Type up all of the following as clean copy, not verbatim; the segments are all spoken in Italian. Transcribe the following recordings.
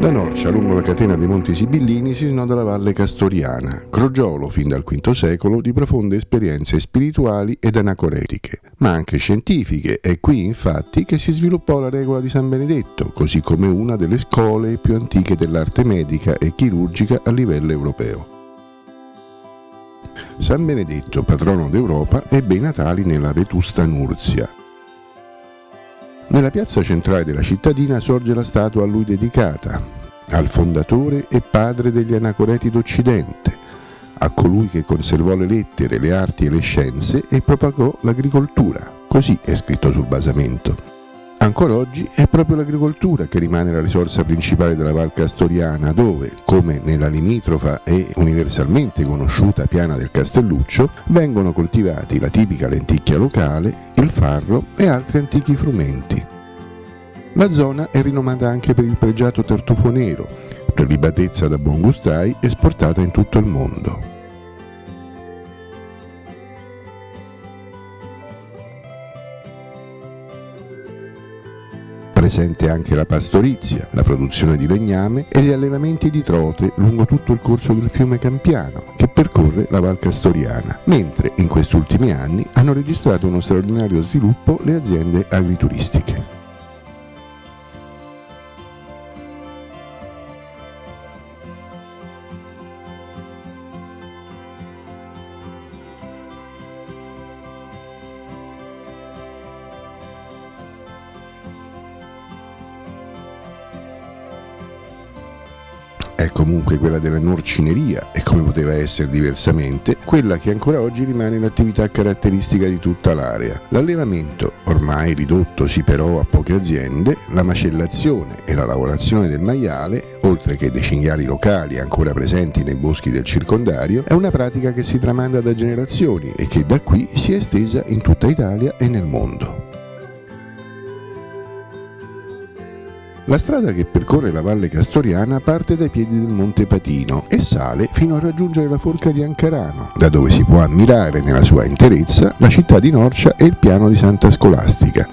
Da Norcia, lungo la catena dei Monti Sibillini, si snoda la Valle Castoriana, crogiolo fin dal V secolo di profonde esperienze spirituali ed anacoretiche, ma anche scientifiche. È qui infatti che si sviluppò la regola di San Benedetto, così come una delle scuole più antiche dell'arte medica e chirurgica a livello europeo. San Benedetto, patrono d'Europa, ebbe i natali nella Vetusta Nurzia. Nella piazza centrale della cittadina sorge la statua a lui dedicata, al fondatore e padre degli anacoreti d'Occidente, a colui che conservò le lettere, le arti e le scienze e propagò l'agricoltura, così è scritto sul basamento. Ancora oggi è proprio l'agricoltura che rimane la risorsa principale della Val Castoriana, dove, come nella limitrofa e universalmente conosciuta piana del Castelluccio, vengono coltivati la tipica lenticchia locale, il farro e altri antichi frumenti. La zona è rinomata anche per il pregiato tartufo nero, prelibatezza da buon gustai esportata in tutto il mondo. Presente anche la pastorizia, la produzione di legname e gli allevamenti di trote lungo tutto il corso del fiume Campiano, che percorre la Val Castoriana, mentre in questi ultimi anni hanno registrato uno straordinario sviluppo le aziende agrituristiche. È comunque quella della norcineria, e come poteva essere diversamente, quella che ancora oggi rimane l'attività caratteristica di tutta l'area. L'allevamento, ormai ridottosi però a poche aziende, la macellazione e la lavorazione del maiale, oltre che dei cinghiali locali ancora presenti nei boschi del circondario, è una pratica che si tramanda da generazioni e che da qui si è estesa in tutta Italia e nel mondo. La strada che percorre la Valle Castoriana parte dai piedi del Monte Patino e sale fino a raggiungere la forca di Ancarano, da dove si può ammirare nella sua interezza la città di Norcia e il piano di Santa Scolastica.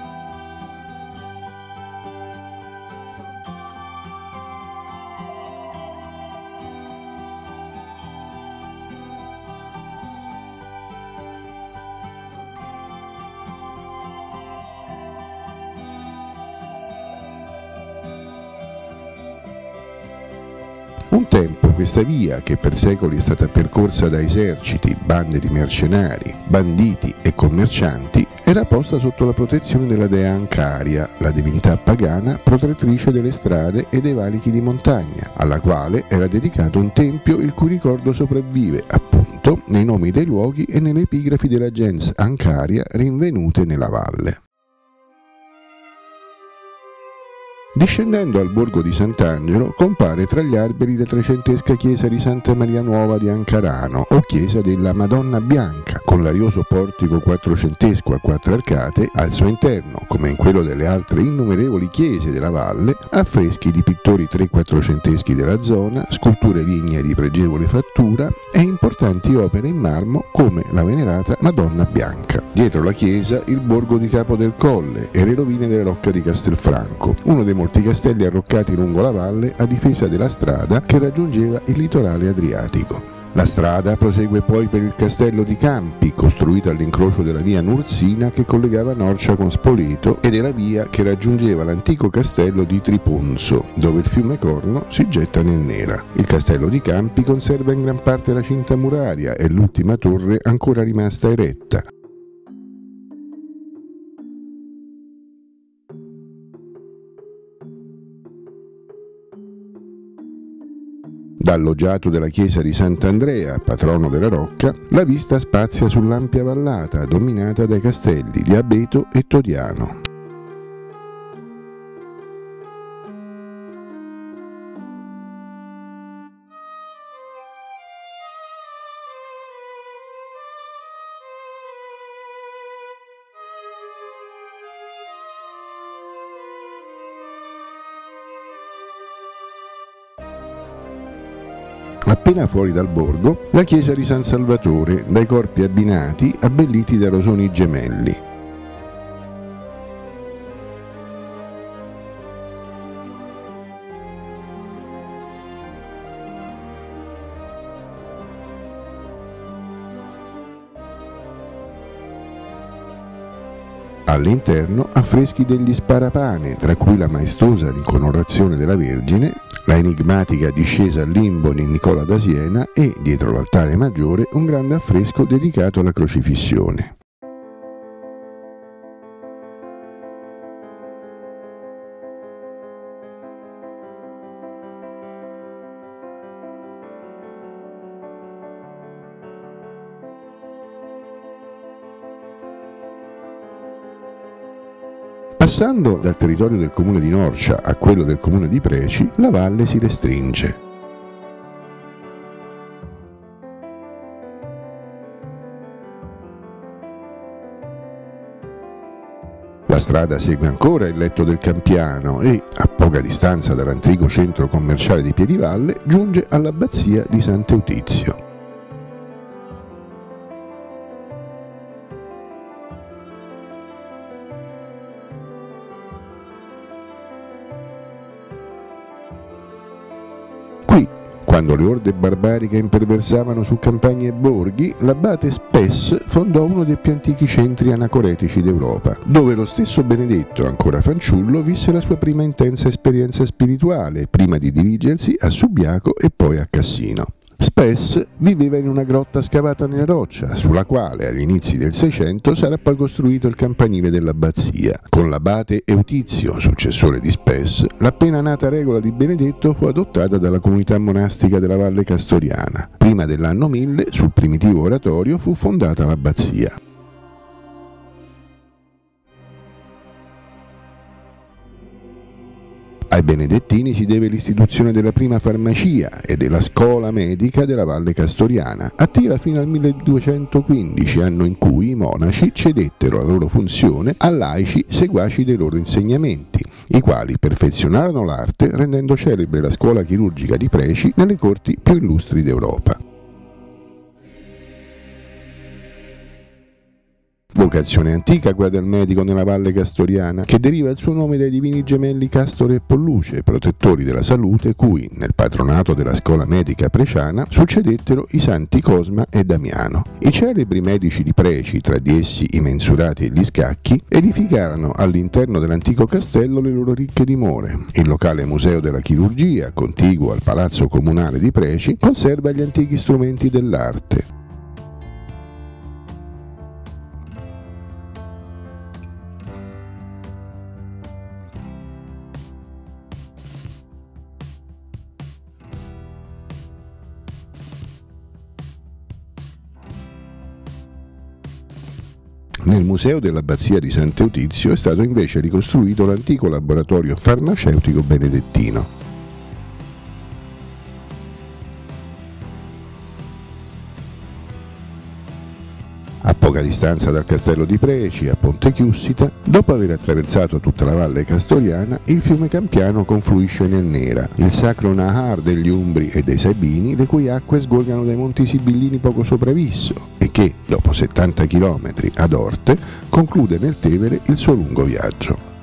Un tempo questa via, che per secoli è stata percorsa da eserciti, bande di mercenari, banditi e commercianti, era posta sotto la protezione della dea Ancaria, la divinità pagana protettrice delle strade e dei valichi di montagna, alla quale era dedicato un tempio il cui ricordo sopravvive, appunto, nei nomi dei luoghi e nelle epigrafi della gens Ancaria rinvenute nella valle. Discendendo al borgo di Sant'Angelo compare tra gli alberi la trecentesca chiesa di Santa Maria Nuova di Ancarano o chiesa della Madonna Bianca, con l'arioso portico quattrocentesco a quattro arcate, al suo interno, come in quello delle altre innumerevoli chiese della valle, affreschi di pittori tre-quattrocenteschi della zona, sculture lignee di pregevole fattura e importanti opere in marmo come la venerata Madonna Bianca. Dietro la chiesa il borgo di Capo del Colle e le rovine della Rocca di Castelfranco, uno dei molti castelli arroccati lungo la valle a difesa della strada che raggiungeva il litorale adriatico. La strada prosegue poi per il castello di Campi, costruito all'incrocio della via Nurzina che collegava Norcia con Spoleto e della via che raggiungeva l'antico castello di Triponzo, dove il fiume Corno si getta nel Nera. Il castello di Campi conserva in gran parte la cinta muraria e l'ultima torre ancora rimasta eretta. Dal loggiato della chiesa di Sant'Andrea, patrono della Rocca, la vista spazia sull'ampia vallata dominata dai castelli di Abeto e Toriano. Appena fuori dal borgo, la chiesa di San Salvatore, dai corpi abbinati abbelliti da rosoni gemelli. All'interno affreschi degli Sparapane, tra cui la maestosa Incoronazione della Vergine, la enigmatica Discesa al limbo di Nicola da Siena e, dietro l'altare maggiore, un grande affresco dedicato alla Crocifissione. Passando dal territorio del comune di Norcia a quello del comune di Preci, la valle si restringe. La strada segue ancora il letto del Campiano e, a poca distanza dall'antico centro commerciale di Piedivalle, giunge all'abbazia di Sant'Eutizio. Qui, quando le orde barbariche imperversavano su campagne e borghi, l'abate Spes fondò uno dei più antichi centri anacoretici d'Europa, dove lo stesso Benedetto, ancora fanciullo, visse la sua prima intensa esperienza spirituale, prima di dirigersi a Subiaco e poi a Cassino. Spes viveva in una grotta scavata nella roccia, sulla quale agli inizi del Seicento sarà poi costruito il campanile dell'abbazia. Con l'abate Eutizio, successore di Spes, l'appena nata regola di Benedetto fu adottata dalla comunità monastica della Valle Castoriana. Prima dell'anno 1000, sul primitivo oratorio, fu fondata l'abbazia. Ai Benedettini si deve l'istituzione della prima farmacia e della scuola medica della Valle Castoriana, attiva fino al 1215, anno in cui i monaci cedettero la loro funzione a laici seguaci dei loro insegnamenti, i quali perfezionarono l'arte rendendo celebre la scuola chirurgica di Preci nelle corti più illustri d'Europa. Vocazione antica quella del medico nella Valle Castoriana, che deriva il suo nome dai divini gemelli Castore e Polluce, protettori della salute, cui, nel patronato della scuola medica preciana, succedettero i santi Cosma e Damiano. I celebri medici di Preci, tra di essi i Mensurati e gli Scacchi, edificarono all'interno dell'antico castello le loro ricche dimore. Il locale museo della chirurgia, contiguo al palazzo comunale di Preci, conserva gli antichi strumenti dell'arte. Nel museo dell'abbazia di Sant'Eutizio è stato invece ricostruito l'antico laboratorio farmaceutico benedettino. A poca distanza dal castello di Preci, a Ponte Chiussita, dopo aver attraversato tutta la Valle Castoriana, il fiume Campiano confluisce nel Nera, il sacro Nahar degli Umbri e dei Sabini, le cui acque sgorgano dai Monti Sibillini poco sopra Visso e che, dopo 70 km ad Orte, conclude nel Tevere il suo lungo viaggio.